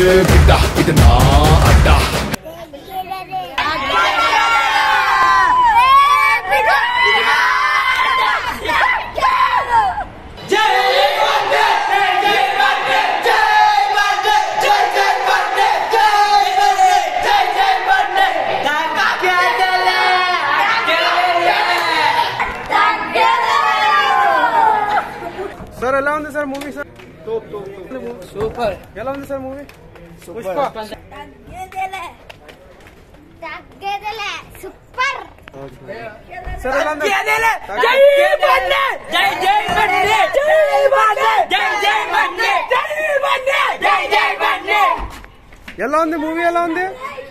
బిడ్డ ఇది నా అడ్డా. సార్ ఎలా ఉంది సార్ మూవీ? Sir super. ఎలా ఉంది sir movie? Pushpa super. Sir ఎలా ఉంది? ఎలా ఉంది మూవీ? ఎలా ఉంది?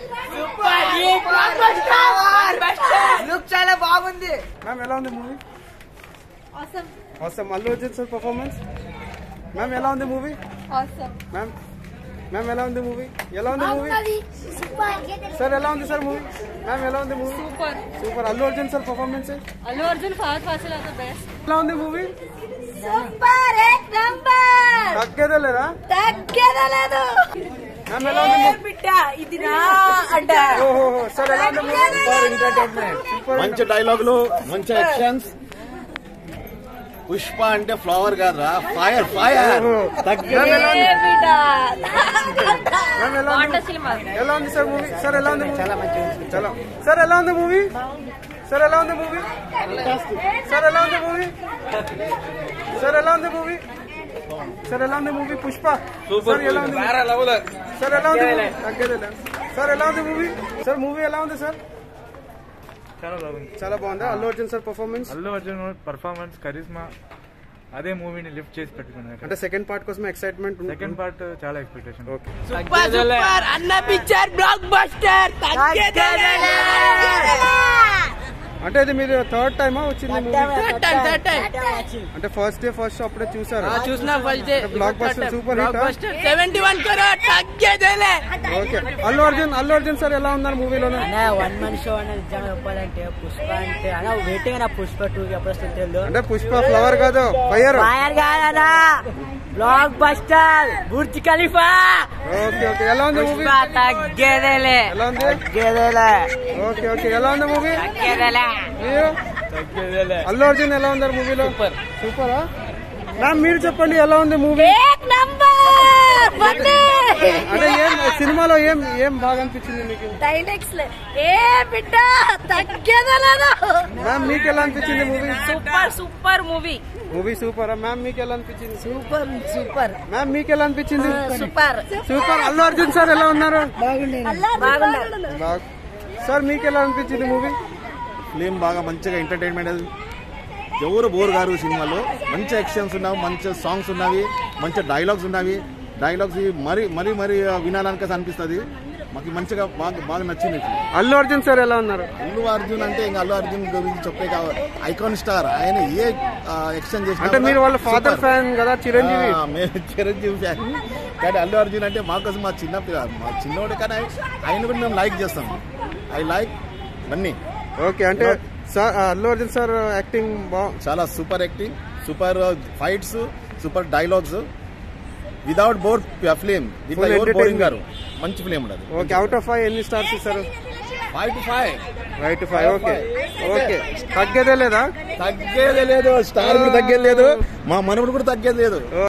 లుక్ చాలా బాగుంది. మ్యామ్ ఎలా ఉంది movie? Allu Arjun sir performance. Ma'am ఎలా ఉంది మూవీ? మ్యామ్ ఎలా ఉంది మూవీ? ఎలా ఉంది మూవీ? సార్ ఎలా ఉంది సార్ మూవీ? మ్యామ్ ఎలా ఉంది movie? Super. Allu Arjun sir performance. Allu Arjun first best. ఎలా ఉంది మూవీ? సూపర్ ఏక్ నంబర్. తగ్గేదేలేదా? తగ్గేదేలేదు. మ్యామ్ ఎలా ఉంది మూవీ? బిడ్డ ఇది నా అడ్డ. ఓహో సార్ ఎలా ఉంది మూవీ? మంచి డైలాగులు, మంచి యాక్షన్స్. పుష్ప అంటే ఫ్లవర్ కాదురా, ఫైర్ ఫైర్. ఎలా ఉంది సార్ మూవీ? సార్ ఎలా ఉంది? చాలా మంచిగా. సార్ ఎలా ఉంది మూవీ? సార్ ఎలా ఉంది మూవీ? సార్ ఎలా ఉంది మూవీ? సార్ ఎలా ఉంది మూవీ? సార్ ఎలా ఉంది మూవీ? పుష్ప సార్ ఎలా ఉంది? సార్ ఎలా ఉంది? సార్ ఎలా ఉంది మూవీ? సార్ మూవీ ఎలా ఉంది సార్? చాలా బాగుంది. Allu Arjun sir performance. Allu Arjun performance, charisma అదే మూవీని లిఫ్ట్ చేసి పెట్టుకున్నారు. అంటే సెకండ్ పార్ట్ కోసం ఎక్సైట్మెంట్. సెకండ్ పార్ట్ చాలా ఎక్స్పెక్టేషన్. సూపర్ అన్న పిక్చర్ బ్లాక్ బస్టర్. అంటే ఇది మీరు థర్డ్ టైమా వచ్చింది మూవీ? Third time. అంటే ఫస్ట్ డే ఫస్ట్ షో అప్పుడే చూసారు? చూసినా first day. Blockbuster super hit. 71 crore తగ్గేదేలే. ఓకే. అల్లు అర్జున్ సార్ ఎలా ఉన్నారు మూవీలోనే? వన్ మన్ షో అనేది నిజంగా చెప్పాలంటే పుష్ప అంటే అన్న వెయిటింగ్ నా పుష్ప 2 ఎప్పుడు వస్తుంది తెలియదు. అంటే పుష్ప ఫ్లవర్ కాదు, ఫైర్ కాదనా, blockbuster, Burj Khalifa. Okay. ఎలా ఉంది మూవీ? తగ్గేదేలే. ఎలా ఉంది? తగ్గేదేలే. ఓకే. ఎలా ఉంది మూవీ? తగ్గేదేలే. అల్లు అర్జున్ ఎలా ఉన్నారు మూవీలో? సూపరా? మ్యామ్ మీరు చెప్పండి ఎలా ఉంది మూవీ? అంటే ఏం సినిమాలో ఏం బాగా అనిపించింది మీకు? డైలాగ్స్ ఏ బిడ్డ తగ్గేదేలేదు. మ్యామ్ మీకు ఎలా అనిపించింది మూవీ? Super movie. మూవీ సూపరా? మ్యామ్ మీకు ఎలా అనిపించింది? సూపర్. మ్యామ్ మీకు ఎలా అనిపించింది? సూపర్. అల్లు అర్జున్ సార్ ఎలా ఉన్నారు? బాగున్నారు. సార్ మీకు ఎలా అనిపించింది మూవీ? ఫిలిం బాగా మంచిగా ఎంటర్టైన్మెంట్. ఎవరు బోర్ గారు సినిమాలో. మంచి యాక్షన్స్ ఉన్నవి, మంచి సాంగ్స్ ఉన్నవి, మంచి డైలాగ్స్ ఉన్నవి. డైలాగ్స్ మరి వినాలనిక అనిపిస్తుంది. మాకు మంచిగా బాగా నచ్చింది. అల్లు అర్జున్ సార్ ఎలా ఉన్నారు? అల్లు అర్జున్ అంటే ఇంకా అల్లు అర్జున్ గురించి చెప్పే ఐకాన్ స్టార్. ఆయన ఏ యాక్షన్ చేసిన అంటే మీరు వాళ్ళ ఫాదర్ ఫ్యాన్ కదా, చిరంజీవి. మేము చిరంజీవి ఫ్యాన్. కానీ అల్లు అర్జున్ అంటే మాకోసం మా చిన్నోడు, కానీ ఆయన కూడా మేము లైక్ చేస్తాం. ఐ లైక్ అన్నీ. ఓకే. అంటే అల్లు అర్జున్ సార్ యాక్టింగ్ చాలా super acting, super fights, super dialogues. Without bore film. దీంట్లో ఎవరు బోరింగ్ గారు. మంచి ఫిలిం ఉండదు. ఓకే. అవుట్ ఆఫ్ 5 ఎన్ని స్టార్స్ ఇస్తారు? 5 to 5. 5 to 5. ఓకే. తగ్గేదే లేదా? తగ్గేదే లేదు. స్టార్ కూడా తగ్గేది లేదు, మా మనవుడు కూడా తగ్గేది లేదు.